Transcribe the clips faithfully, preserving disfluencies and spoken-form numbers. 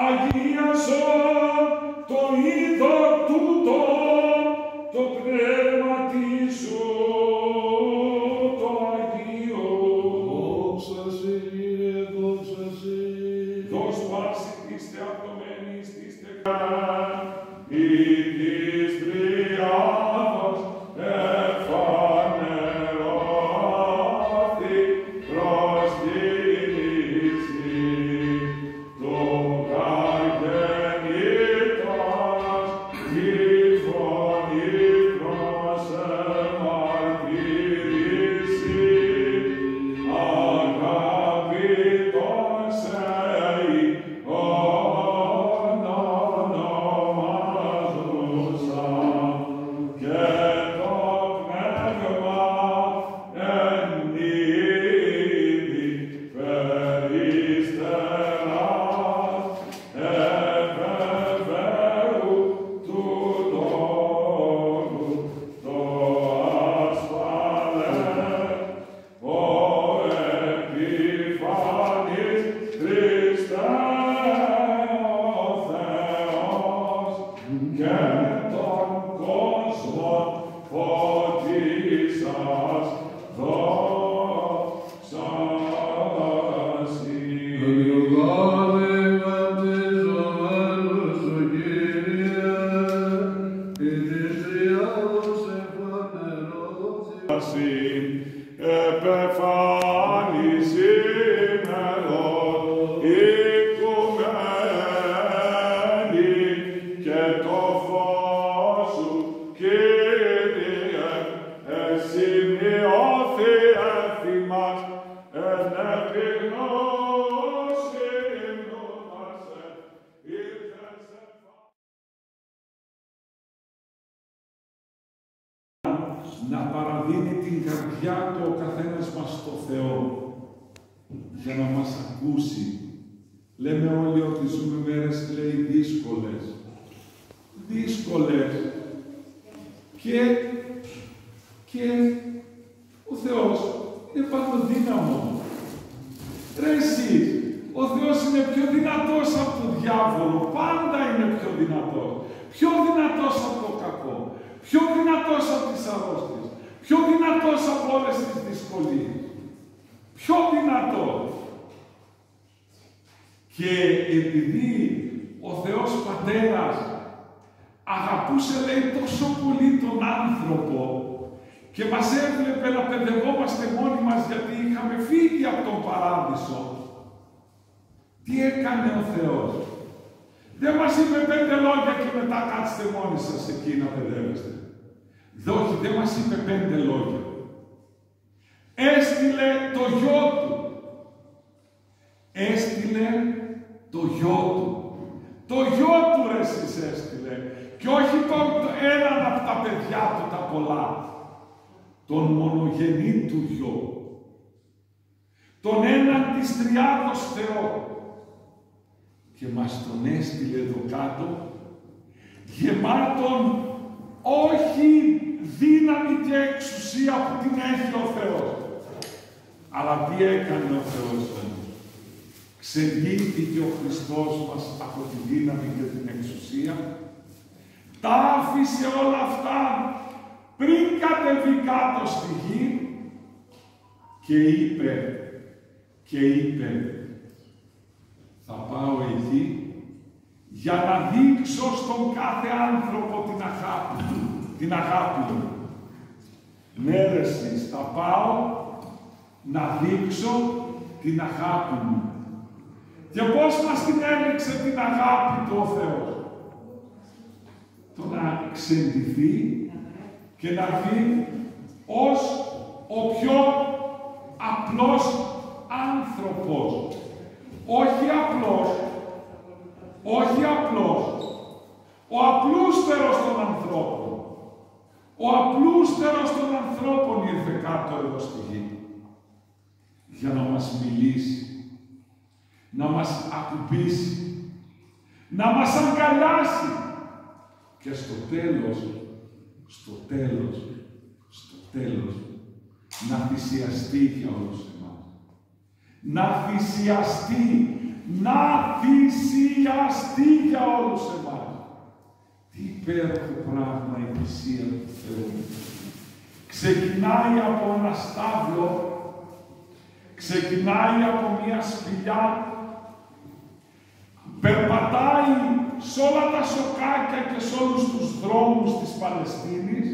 αγίασον το είδωρ τούτο, το πνεύματι σου το Αγίο. Δόξα σε, Κύριε, δόξα σε. Δώσ' πάση της θεαπτωμένης της τεκράν, ή της τριάδος εφανερώθη προς τη λύση του καργενήτας, η φωνή προς εμαρτύρηση, αγαπητόν σε ονομάζουσα, και το πνεύμα εν είδη περιστεράς, ευεβαίου του λόγου το ασφαλές, ο επιφανής Χριστέ ο Θεός, και τον κόσμο φωτίσας δόξασι. Αγιογάλε βαπτιζομένος ο Κύριε, η της τριάδος εφανερώθη. Επεφάνης ημερών οικουμένη, και το φως σου, Κύριε, εσημειώθη εφ' ημάς, εν επιγνώση νούμασε, ήρθες να παραδίνει την καρδιά του ο καθένας μας στο Θεό για να μας ακούσει. Λέμε όλοι ότι ζούμε μέρες, λέει, δύσκολες. Δύσκολες. Και, και ο Θεός είναι παντοδύναμος. Ρε εσείς, ο Θεός είναι πιο δυνατός από τον διάβολο. Πάντα είναι πιο δυνατός. Πιο δυνατός από το κακό. Πιο δυνατός από τις αρρώστιες. Πιο δυνατός από όλες τις δυσκολίες. Πιο δυνατός. Και επειδή ο Θεός Πατέρας αγαπούσε, λέει, τόσο πολύ τον άνθρωπο και μας έβλεπε να παιδευόμαστε μόνοι μας γιατί είχαμε φύγει από τον παράδεισο, τι έκανε ο Θεός? Δεν μας είπε πέντε λόγια και μετά κάτσετε μόνοι σας εκεί να παιδεύεστε. Όχι, δεν μας είπε πέντε λόγια. Έστειλε το γιο του. Έστειλε το γιο του. Το γιο του εσείς έστειλε. Και όχι τον έναν από τα παιδιά του τα πολλά. Τον μονογενή του γιο. Τον έναν της τριάδος Θεό. Και μας τον έστειλε εδώ κάτω, γεμάτον όχι δύναμη και εξουσία που την έχει ο Θεός. Αλλά τι έκανε ο Θεός? Ξεγγύθηκε ο Χριστός μας από τη δύναμη και την εξουσία. Τα άφησε όλα αυτά πριν κατεβεί κάτω στη γη και είπε, και είπε, θα πάω εκεί για να δείξω στον κάθε άνθρωπο την αγάπη του, την αγάπη μου. Ναι ρε εσείς, θα πάω να δείξω την αγάπη μου. Και πώς μας την έδειξε την αγάπη του ο Θεός? Το να ξεντηθεί και να δει ως ο πιο απλός άνθρωπος. Όχι απλός, όχι απλός, ο απλούστερος των ανθρώπων. Ο απλούστερος των ανθρώπων ήρθε κάτω εδώ στη γη για να μας μιλήσει, να μας ακουμπήσει, να μας αγκαλιάσει και στο τέλος, στο τέλος, στο τέλος, να θυσιαστεί για όλους εμάς. Να θυσιαστεί, να θυσιαστεί για όλους εμάς. Τι υπέροχο πράγμα η θυσία του Θεού. Ξεκινάει από ένα στάβλο, ξεκινάει από μια σπηλιά, περπατάει σε όλα τα σοκάκια και σε όλους τους δρόμους της Παλαιστίνης,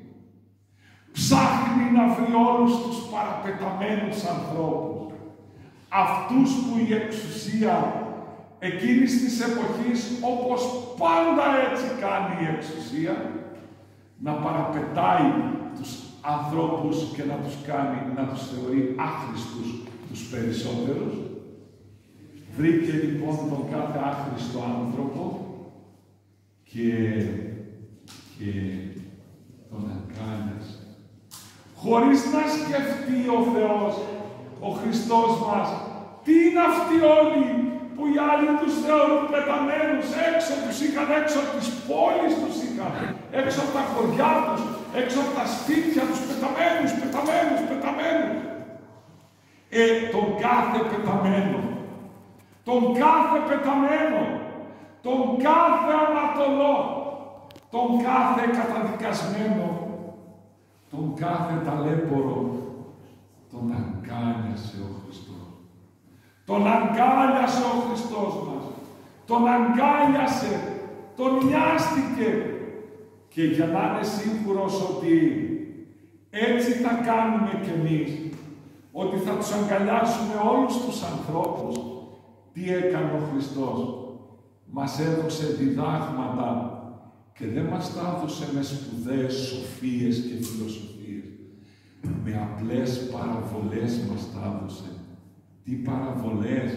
ψάχνει να βρει όλους τους παραπεταμένους ανθρώπους, αυτούς που η εξουσία εκείνης της εποχής, όπως πάντα έτσι κάνει η εξουσία, να παραπετάει τους ανθρώπους και να τους κάνει, να τους θεωρεί άχρηστους τους περισσότερους. Βρήκε λοιπόν τον κάθε άχρηστο άνθρωπο και, και τον αγκάλιασε. Χωρίς να σκεφτεί ο Θεός, ο Χριστός μας, τι είναι αυτοί όλοι που οι άλλοι τους θεωρούν πεταμένους, έξω τους είχαν, έξω από τις πόλεις τους είχαν, έξω από τα χωριά τους, έξω από τα σπίτια τους, πεταμένους, πεταμένους, πεταμένους. Ε, τον κάθε πεταμένο, τον κάθε πεταμένο, τον κάθε ανατολό, τον κάθε καταδικασμένο, τον κάθε ταλέπορο, τον αγκάλιασε ο Χριστός. Τον αγκάλιασε ο Χριστός μας. Τον αγκάλιασε, τον νοιάστηκε. Και για να είναι σίγουρος ότι έτσι θα κάνουμε κι εμείς, ότι θα τους αγκαλιάσουμε όλους τους ανθρώπους, τι έκανε ο Χριστός? Μας έδωσε διδάγματα και δεν μας τα έδωσε με σπουδαίες σοφίες και φιλοσοφίες. Με απλές παραβολές μας τα έδωσε. Τι παραβολές?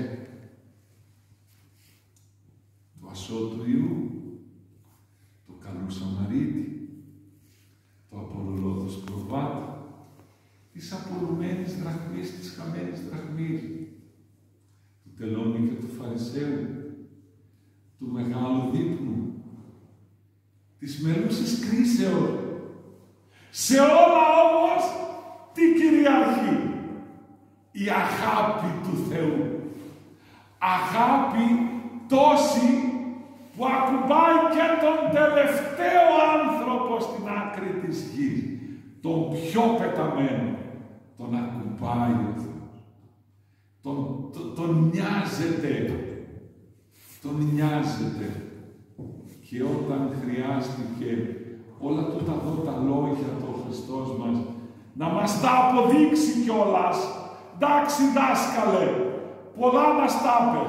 Του ασώτου Ιού, του καλού Σαμαρίτη, του απολωλώδους προβάτη, της απολουμένης δραχμής, της χαμένης δραχμής, του τελώνη και του Φαρισαίου, του μεγάλου δείπνου, της μερούσης κρίσεως. Σε όλα όμως τι κυριαρχεί? Η αγάπη του Θεού. Αγάπη τόση που ακουμπάει και τον τελευταίο άνθρωπο στην άκρη της γης. Τον πιο πεταμένο. Τον ακουμπάει ο Θεός. Τον, τον, τον νοιάζεται. Τον νοιάζεται. Και όταν χρειάστηκε όλα τούτα εδώ τα λόγια του ο Χριστός μας να μας τα αποδείξει κιόλας. Εντάξει δάσκαλε, πολλά μας τα πες.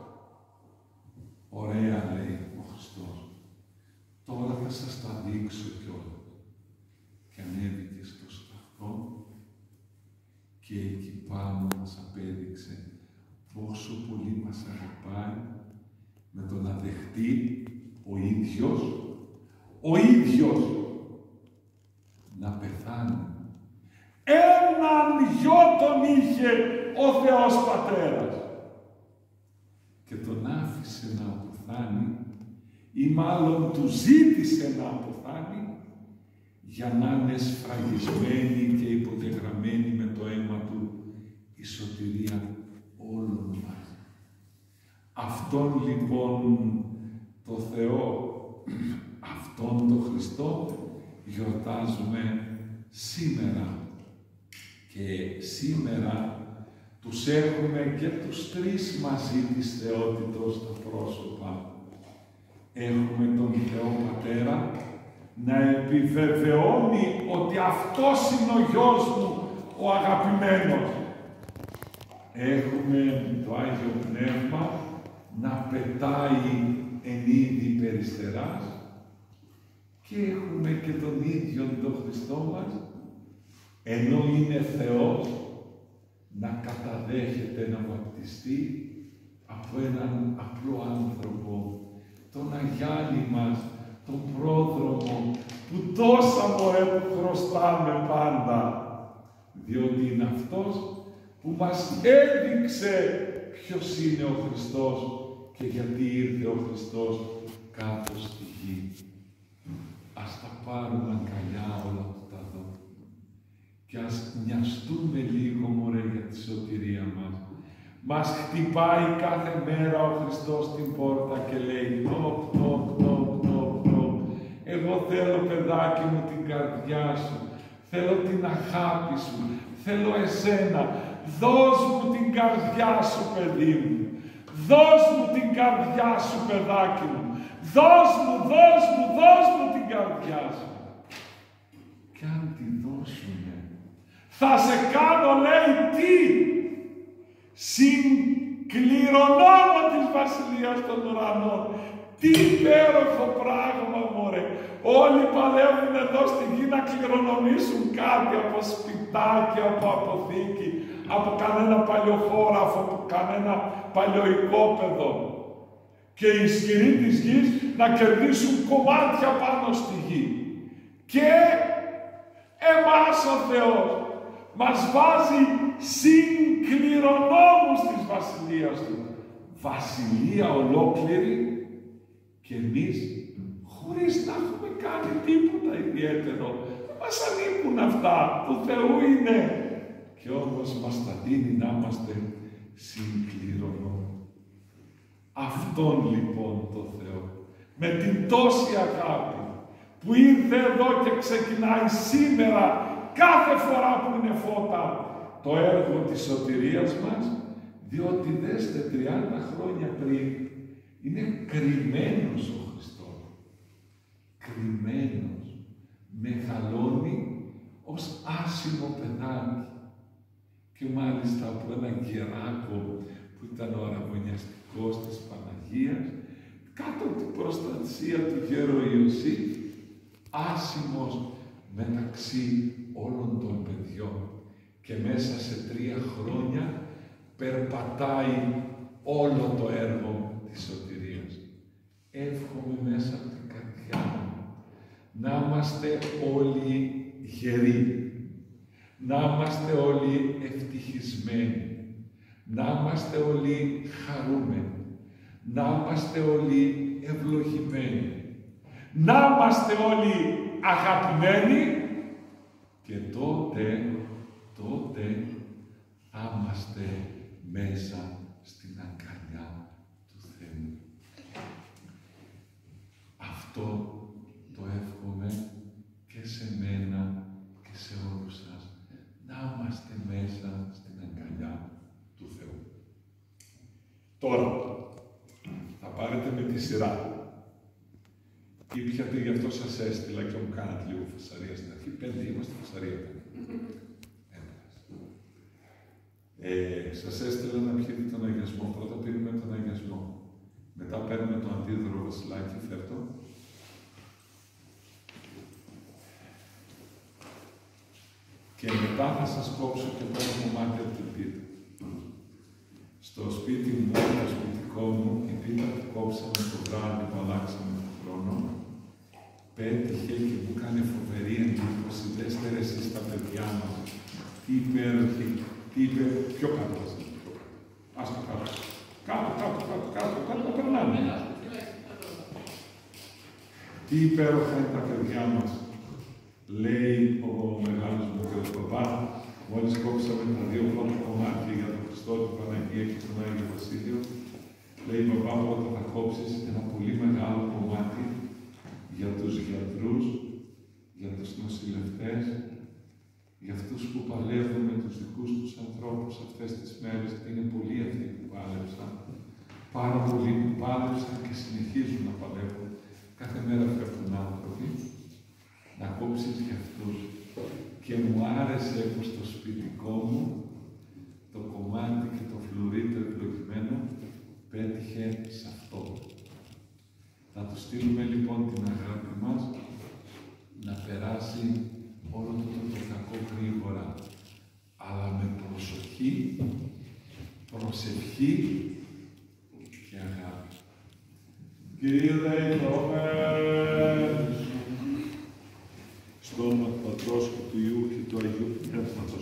Ωραία λέει ο Χριστός. Τώρα θα σας τα δείξω κιόλας. Και ανέβηκε στο σταυρό και εκεί πάνω μας απέδειξε πόσο πολύ μας αγαπάει με το να δεχτεί ο ίδιος, ο ίδιος να πεθάνει. Έναν γιο τον είχε ο Θεός Πατέρας και τον άφησε να αποθάνει ή μάλλον του ζήτησε να αποθάνει για να είναι σφραγισμένη και υποτεγραμμένη με το αίμα του η σωτηρία όλων μας. Αυτόν λοιπόν το Θεό, αυτόν τον Χριστό γιορτάζουμε σήμερα. Και σήμερα τους έχουμε και τους τρεις μαζί της θεότητος στα πρόσωπα. Έχουμε τον Θεό Πατέρα να επιβεβαιώνει ότι αυτός είναι ο γιος μου, ο αγαπημένος. Έχουμε το Άγιο Πνεύμα να πετάει εν είδη περιστεράς και έχουμε και τον ίδιο τον Χριστό μας, ενώ είναι Θεός, να καταδέχεται να βαπτιστεί από έναν απλό άνθρωπο, τον Αγιάννη μας, τον πρόδρομο, που τόσα μωρέ που χρωστάμε πάντα, διότι είναι αυτός που μας έδειξε ποιος είναι ο Χριστός και γιατί ήρθε ο Χριστός κάτω στη γη. Ας τα πάρουμε αγκαλιά όλα αυτά εδώ και ας νοιαστούμε λίγο μωρέ για τη σωτηρία μας. Μας χτυπάει κάθε μέρα ο Χριστός στην πόρτα και λέει «Τοκ, τοκ, τοκ, τοκ, τοκ. Εγώ θέλω, παιδάκι μου, την καρδιά σου. Θέλω την αγάπη σου. Θέλω εσένα. Δώσ' μου την καρδιά σου, παιδί μου. Δώσ' μου την καρδιά σου, παιδάκι μου. Δώσ' μου, δώσ' μου, δώσ' μου την καρδιά σου». Και αν τη δώσουνε, θα σε κάνω, λέει, τι? Συγκληρονόμο της Βασιλείας των Ουρανών. Τι υπέροχο πράγμα, μωρέ. Όλοι παλεύουν εδώ στη γη να κληρονομήσουν κάτι από σπιτάκι, από αποθήκη, από κανένα παλιοχώραφο, από κανένα παλιοοικόπεδο. Και οι ισχυροί της γης να κερδίσουν κομμάτια πάνω στη γη. Και εμάς ο Θεός μας βάζει συγκληρονόμους της Βασιλείας Του. Βασιλεία ολόκληρη και εμείς χωρίς να έχουμε κάνει τίποτα ιδιαίτερο. Μας ανήκουν αυτά, του Θεού είναι. Και όμως μας τα δίνει να είμαστε συγκληρονόμοι. Αυτόν λοιπόν το Θεό, με την τόση αγάπη που ήρθε εδώ και ξεκινάει σήμερα, κάθε φορά που είναι φώτα, το έργο της σωτηρίας μας, διότι δέστε τριάντα χρόνια πριν, είναι κρυμμένος ο Χριστός. Κρυμμένος. Μεγαλώνει ως άσημο παιδάκι. Και μάλιστα από έναν γεράκο που ήταν ο αραβωνιαστικός της Παναγίας, κάτω από την προστασία του γέρου Ιωσήφ, άσημος μεταξύ όλων των παιδιών. Και μέσα σε τρία χρόνια περπατάει όλο το έργο της σωτηρίας. Εύχομαι μέσα από την καρδιά μου να είμαστε όλοι γεροί, να είμαστε όλοι ευτυχισμένοι, να είμαστε όλοι χαρούμενοι, να είμαστε όλοι ευλογημένοι, να είμαστε όλοι αγαπημένοι και τότε, τότε θα είμαστε μέσα στην αγκαλιά του Θεού. Αυτό το εύχομαι και σε μένα και σε όλους σας. Να είμαστε μέσα στην αγκαλιά του Θεού. Τώρα, θα πάρετε με τη σειρά. Ήπιατε, γι' αυτό σας έστειλα και μου κάνατε λίγο φασαρία στην αρχή. Πέντε είμαστε φασαρία. Ε, σας έστειλα να πιείτε τον αγιασμό. Πρώτα πίνουμε τον αγιασμό. Μετά παίρνουμε το αντίδωρο βασιλάκι, φέρτο. Και μετά θα σας κόψω και το κομμάτι από την πίτα. Στο σπίτι μου, στο σπιτικό μου, η πίτα που κόψαμε το βράδυ που αλλάξαμε τον χρόνο, πέτυχε και μου έκανε φοβερή εντύπωση. Δέστε ρε εσείς τα παιδιά μας. Τι υπέροχη, τι είπε, πιο κάτω σας, πιο κάτω. Ας το κάτω. Κάτω, κάτω, κάτω, κάτω, κάτω, περνάμε. Τι υπέροχα είναι τα παιδιά μας. Λέει ο μεγάλος μου και ο παπά, μόλις κόψαμε τα δύο πρώτα κομμάτια για τον Χριστό, την Παναγία και τον Άγιο Βασίλειο, λέει παπά μου, όταν θα κόψεις ένα πολύ μεγάλο κομμάτι για τους γιατρούς, για τους νοσηλευτές, για αυτούς που παλεύουν με τους δικούς τους ανθρώπους αυτές τις μέρες, και είναι πολλοί αυτοί που πάλεψαν, πάρα πολλοί που πάλεψαν και συνεχίζουν να παλεύουν. Κάθε μέρα φεύγουν άνθρωποι, να κόψεις για αυτούς. Και μου άρεσε που στο σπιτικό μου το κομμάτι και το φλουρί το ευλογημένο πέτυχε σε αυτό. Θα του στείλουμε λοιπόν την αγάπη μας να περάσει όλο το, το κακό γρήγορα, αλλά με προσοχή, προσευχή και αγάπη. Κύριε Δεϊκόμε, στο όνομα του Πατρός και του Υιού και του Αγίου Πνεύματος.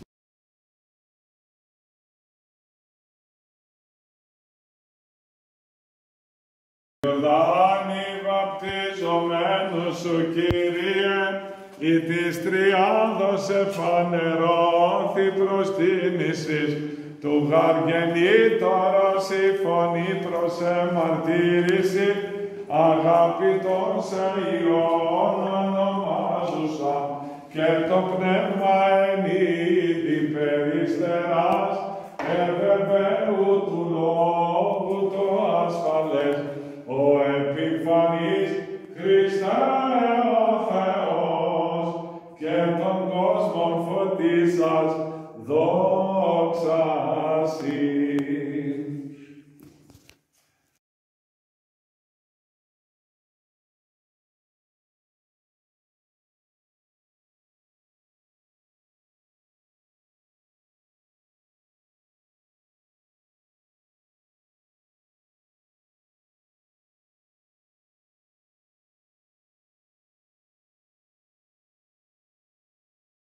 Ιορδάνη βαπτιζομένος σου, Κύριε, η της Τριάδος εφανερώθη προστίμησης του γαργενήτωρος η φωνή προς εμαρτύρηση, αγαπητόν σε Υιόν ονομάζουσα, και το πνεύμα εν είδη περιστεράς, ευεβαίου του λόγου το ασφαλές, ο επιφανής Χριστέ ο Θεός, και τον κόσμον φωτίσας δόξα Συ.